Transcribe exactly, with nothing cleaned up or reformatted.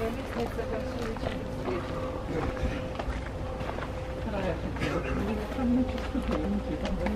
лестница во всю свете. Края хотела. Там ночью ступеньки, там